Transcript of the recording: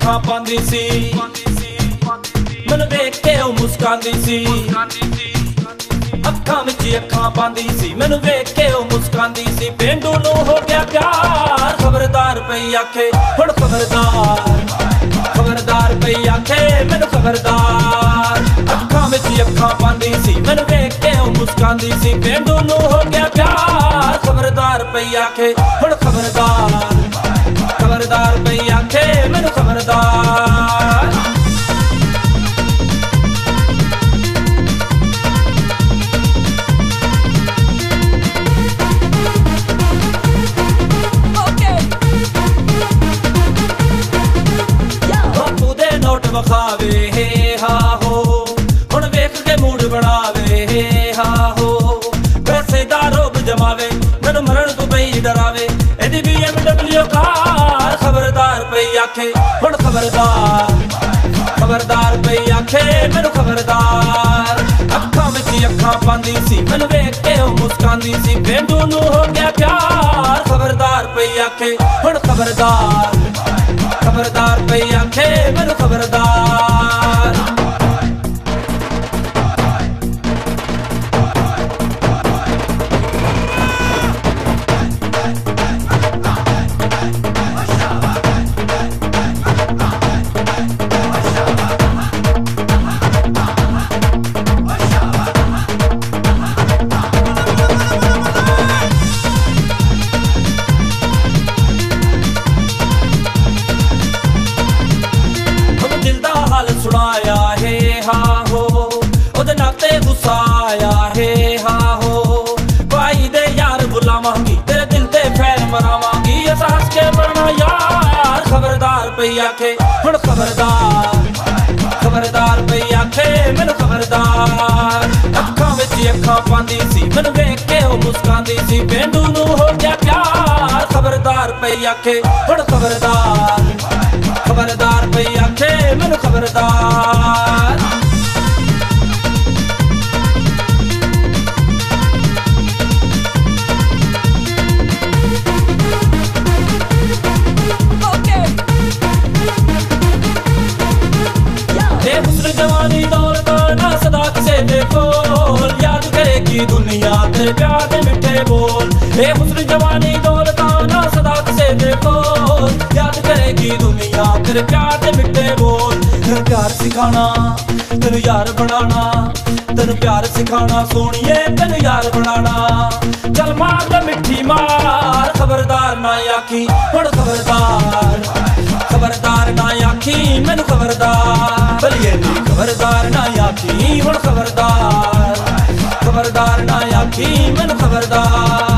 अखां पांदी सी, मैनू देख के ओ मुस्कांदी सी। अखां विच अखां पांदी सी, मैनू देख के ओ मुस्कांदी सी। पेंडू नू हो गया प्यार, खबरदार पई आखे हुण खबरदार, खबरदार पई आखे मैनू खबरदार। अखां विच अखां पांदी सी, मैनू देख के ओ मुस्कांदी सी। पेंडू नू हो गया प्यार, खबरदार पई आखे हुण खबरदार, खबरदार पई आखे मैनू खबरदार। नोट वखावे हे हा हो, हुण वेख के मूड बनावे हे हा हो। पैसे दा रोब जमावे, मैनू मरण तू पई डरावे। एदी BMW कार, खबरदार पई आखे हुण खबरदार, खबरदार पई आखे मैनू खबरदार। अखां विच अखां पांदी सी, मैनू वेख के ओ मुस्कांदी सी। पेंडू नू हो गया प्यार, खबरदार पई आखे हुण खबरदार, खबरदार पई आखे मैनू खबरदार। सुनाया हे हा हो, ओदे नाते गुस्सा आया हे हा हो। भाई दे यार बुलावांगी, तेरे दिल ते फैल मरावांगी। ऐसा हंस के मरना यार, खबरदार पई आखे हुण खबरदार, खबरदार पई आखे मैनू खबरदार। अखां विच अखां पांदी सी, मैनू देख के ओ मुस्कांदी सी। पेंडू नू हो गया प्यार, खबरदार पई आखे हुण खबरदार, खबरदार पई आखे मैनू खबरदार। हुस्न जवानी दौलत ना सदा किसे दे कोल, याद करेगी दुनिया तेरे प्यार दे मिठे बोल। ए हुस्न जवानी दौलत ना सदा किसे दे कोल, याद करेगी दुनिया तेरे प्यार दे मिठे बोल। तेरे प्यार सिखाना, तेनू यार बनाना, तेनू प्यार सिखाना सोनिए तेनू यार बनाना। चल मार दे मिठी मार, खबरदार ना आखी हुण खबरदार, खबरदार ना आखी मैनू खबरदार। बलिए नी खबरदार ना आखी हुण खबरदार, खबरदार ना आखी मैनू खबरदार।